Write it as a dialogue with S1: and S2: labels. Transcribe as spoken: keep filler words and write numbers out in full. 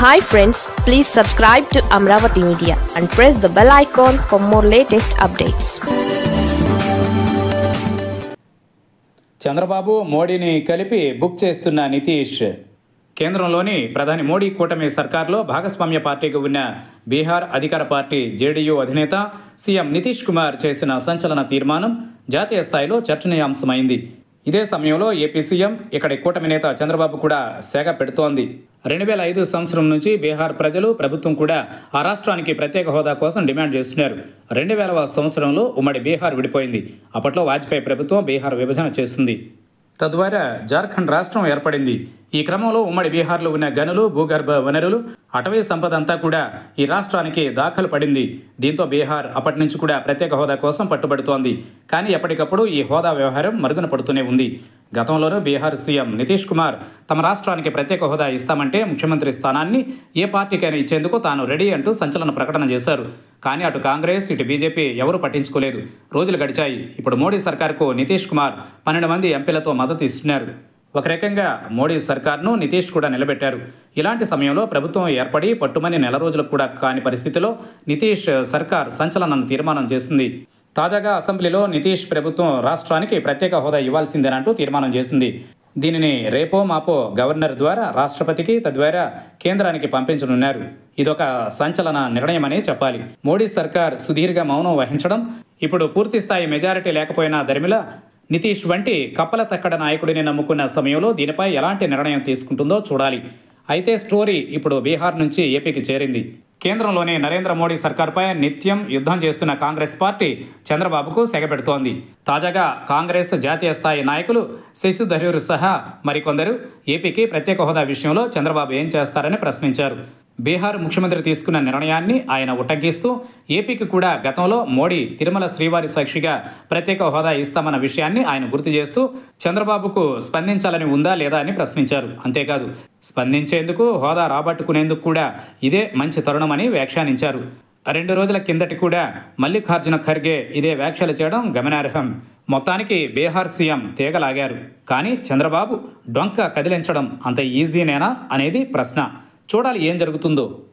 S1: Hi friends, please subscribe to Amravati Media and press the bell icon for more latest updates.
S2: Chandrababu మోడీని కలిపి book చేస్తున్న నితీష్. కేంద్రంలోని ప్రధాని మోడీ కూటమి సర్కార్లో భాగస్వామ్య పార్టీగా ఉన్న బీహార్ అధికార పార్టీ జేడీయూ అధినేత సీఎం నితీష్ కుమార్ చేసిన సంచలన తీర్మానం జాతీయ స్థాయిలో చర్చనీయాంశమైంది. ఇదే సమయంలో ఏపీ సీఎం ఇక్కడి కూటమి నేత చంద్రబాబు కూడా సేగ పెడుతోంది. రెండు వేల ఐదు సంవత్సరం నుంచి బీహార్ ప్రజలు, ప్రభుత్వం కూడా ఆ రాష్ట్రానికి ప్రత్యేక హోదా కోసం డిమాండ్ చేస్తున్నారు. రెండు వేలవ సంవత్సరంలో ఉమ్మడి బీహార్ విడిపోయింది. అప్పట్లో వాజ్పేయి ప్రభుత్వం బీహార్ విభజన చేసింది. తద్వారా జార్ఖండ్ రాష్ట్రం ఏర్పడింది. ఈ క్రమంలో ఉమ్మడి బీహార్లో ఉన్న గనులు, భూగర్భ వనరులు, అటవీ సంపద అంతా కూడా ఈ రాష్ట్రానికి దాఖలు పడింది. దీంతో బీహార్ అప్పటి నుంచి కూడా ప్రత్యేక హోదా కోసం పట్టుబడుతోంది. కానీ ఎప్పటికప్పుడు ఈ హోదా వ్యవహారం మరుగున పడుతూనే ఉంది. గతంలోనూ బీహార్ సీఎం నితీష్ కుమార్ తమ రాష్ట్రానికి ప్రత్యేక హోదా ఇస్తామంటే ముఖ్యమంత్రి స్థానాన్ని ఏ పార్టీకైనా ఇచ్చేందుకు తాను రెడీ అంటూ సంచలన ప్రకటన చేశారు. కానీ అటు కాంగ్రెస్, ఇటు బీజేపీ ఎవరూ పట్టించుకోలేదు. రోజులు గడిచాయి. ఇప్పుడు మోడీ సర్కార్కు నితీష్ కుమార్ పన్నెండు మంది ఎంపీలతో మద్దతు ఇస్తున్నారు. ఒక రకంగా మోడీ సర్కార్ను నితీష్ కూడా నిలబెట్టారు. ఇలాంటి సమయంలో ప్రభుత్వం ఏర్పడి పట్టుమని నెల రోజులకు కూడా కాని పరిస్థితిలో నితీష్ సర్కార్ సంచలన తీర్మానం చేసింది. తాజాగా అసెంబ్లీలో నితీష్ ప్రభుత్వం రాష్ట్రానికి ప్రత్యేక హోదా ఇవ్వాల్సిందేనంటూ తీర్మానం చేసింది. దీనిని రేపో మాపో గవర్నర్ ద్వారా రాష్ట్రపతికి, తద్వారా కేంద్రానికి పంపించనున్నారు. ఇదొక సంచలన నిర్ణయమని చెప్పాలి. మోడీ సర్కార్ సుదీర్ఘ మౌనం వహించడం, ఇప్పుడు పూర్తిస్థాయి మెజారిటీ లేకపోయినా దరిమిలా నితీష్ వంటి కప్పల తక్కడ నాయకుడిని నమ్ముకున్న సమయంలో దీనిపై ఎలాంటి నిర్ణయం తీసుకుంటుందో చూడాలి. అయితే స్టోరీ ఇప్పుడు బీహార్ నుంచి ఏపీకి చేరింది. కేంద్రంలోని నరేంద్ర మోడీ సర్కార్పై నిత్యం యుద్ధం చేస్తున్న కాంగ్రెస్ పార్టీ చంద్రబాబుకు సెగపెడుతోంది. తాజాగా కాంగ్రెస్ జాతీయ స్థాయి నాయకులు శశి థరూర్ సహా మరికొందరు ఏపీకి ప్రత్యేక హోదా విషయంలో చంద్రబాబు ఏం చేస్తారని ప్రశ్నించారు. బీహార్ ముఖ్యమంత్రి తీసుకున్న నిర్ణయాన్ని ఆయన ఉటంకిస్తూ ఏపీకి కూడా గతంలో మోడీ తిరుమల శ్రీవారి సాక్షిగా ప్రత్యేక హోదా ఇస్తామన్న విషయాన్ని ఆయన గుర్తు చేస్తూ చంద్రబాబుకు స్పందించాలని ఉందా లేదా అని ప్రశ్నించారు. అంతేకాదు, స్పందించేందుకు, హోదా రాబట్టుకునేందుకు కూడా ఇదే మంచి తరుణమని వ్యాఖ్యానించారు. రెండు రోజుల కిందటి కూడా మల్లికార్జున ఖర్గే ఇదే వ్యాఖ్యలు చేయడం గమనార్హం. మొత్తానికి బీహార్ సీఎం తీగలాగారు. కానీ చంద్రబాబు డొంక కదిలించడం అంత ఈజీనేనా అనేది ప్రశ్న. చూడాలి ఏం జరుగుతుందో.